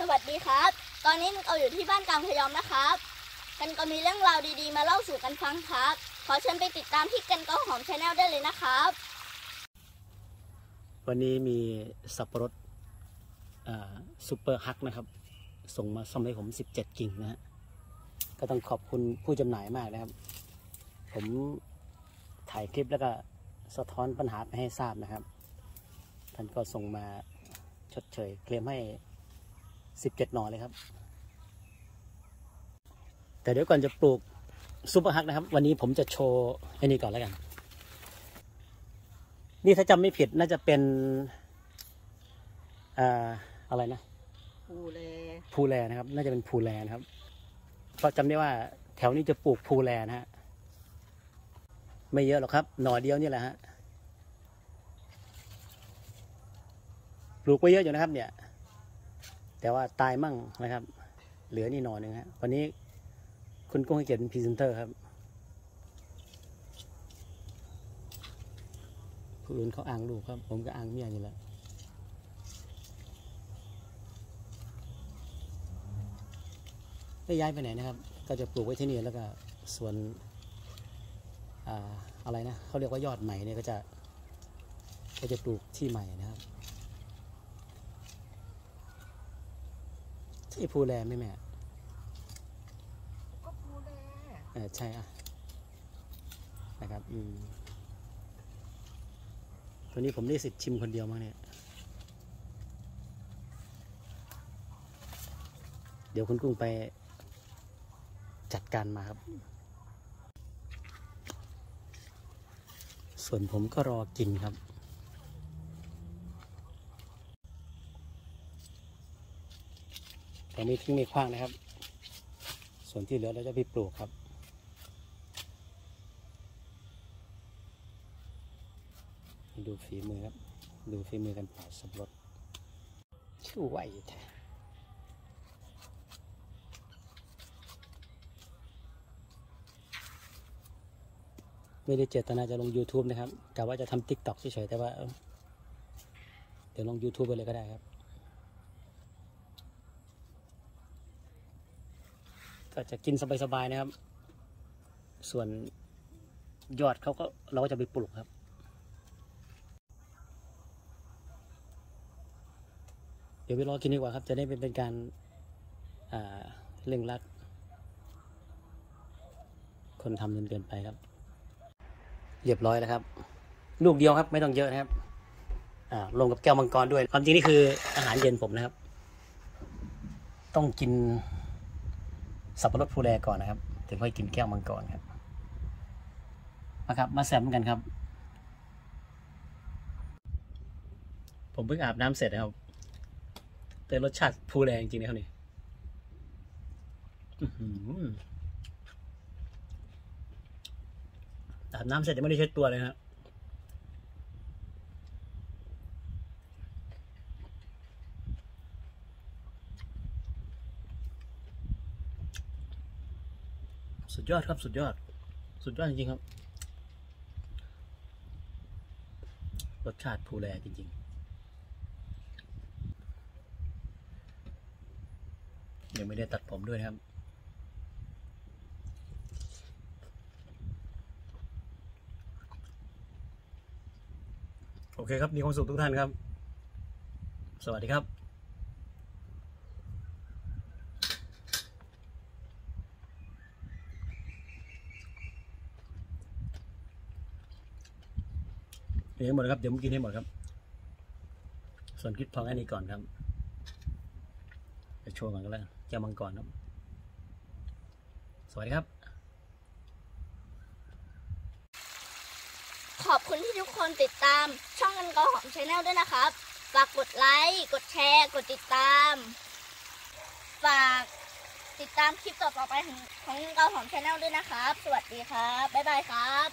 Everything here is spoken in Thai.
วัสดีครับตอนนี้เราอยู่ที่บ้านกลางพยอมนะครับกันก็มีเรื่องราวดีๆมาเล่าสู่กันฟังครับขอเชิญไปติดตามที่กันก็หอม Channel ได้เลยนะครับวันนี้มีสับปะรดซูเปอร์ฮักนะครับส่งมาซ่อมให้ผม17 กิ่งนะฮะก็ต้องขอบคุณผู้จำหน่ายมากนะครับผมถ่ายคลิปแล้วก็สะท้อนปัญหาไปให้ทราบนะครับท่านก็ส่งมาชดเชยเคลมให้17 หน่อเลยครับแต่เดี๋ยวก่อนจะปลูกซูเปอร์ฮักนะครับวันนี้ผมจะโชว์ไอ้นี่ก่อนแล้วกันนี่ถ้าจำไม่ผิดน่าจะเป็นอะไรนะภูแลนะครับน่าจะเป็นภูแลนะครับเพราะจำได้ว่าแถวนี้จะปลูกภูแลนะฮะไม่เยอะหรอกครับหน่อเดียวนี่แหละฮะปลูกไว้เยอะอยู่นะครับเนี่ยแต่ว่าตายมั่งนะครับเหลือนี่หน่อหนึ่งฮะวันนี้คุณกุ้งให้เกียรติเป็นพรีเซนเตอร์ครับผู้อื่นเขาอ้างลูกครับผมก็อ้างเมียอยู่แล้วไม่ย้ายไปไหนนะครับก็จะปลูกไว้ที่นี่แล้วก็ส่วนอะไรนะเขาเรียกว่ายอดใหม่เนี่ยก็จะปลูกที่ใหม่นะครับที่ภูแลไหมแม่ก็ภูแลใช่นะครับตัวนี้ผมได้สิทธิ์ชิมคนเดียวมั้งเนี่ยเดี๋ยวคุณกุ้งไปจัดการมาครับส่วนผมก็รอกินครับแต่ไม่ทิ้งไม่ขว้างนะครับส่วนที่เหลือเราจะไปปลูกครับดูฝีมือครับดูฝีมือกันปาดสับปะรดช่วยแท้ไม่ได้เจตนาจะลง YouTube นะครับกะว่าจะทำ TikTok เฉยๆแต่ว่าเดี๋ยวลง YouTube ไปเลยก็ได้ครับก็จะกินสบายๆนะครับส่วนยอดเราก็จะไปปลูกครับเดี๋ยวไปรอกินดีกว่าครับจะได้เป็นการเร่งรัดคนทำจนเกินไปครับเรียบร้อยแล้วครับลูกเดียวครับไม่ต้องเยอะนะครับลงกับแก้วมังกรด้วยความจริงนี่คืออาหารเย็นผมนะครับต้องกินสับปะรดภูแลก่อนนะครับถึงค่อยกินแก้วมังกรครับมาแซมกันครับผมเพิ่งอาบน้ำเสร็จนะครับแต่รสชาติภูแลจริงๆนะครับนี่อาบน้ำเสร็จยังไม่ได้เช็ดตัวเลยครับสุดยอดครับสุดยอดจริงๆครับรสชาติภูแลจริงๆยังไม่ได้ตัดผมด้วยนะครับโอเคครับมีความสุขทุกท่านครับสวัสดีครับกินให้หมดครับเดี๋ยวผมกินให้หมดครับส่วนคลิปทองแค่นี้ก่อนครับจะโชว์ก่อนก็แล้วแก้วมังกรครับสวัสดีครับขอบคุณที่ทุกคนติดตามช่องกันก็หอม Channel ด้วยนะครับฝากกดไลค์กดแชร์กดติดตามฝากติดตามคลิปต่อไปของกันก็หอม Channel ด้วยนะครับสวัสดีครับบ๊ายบายครับ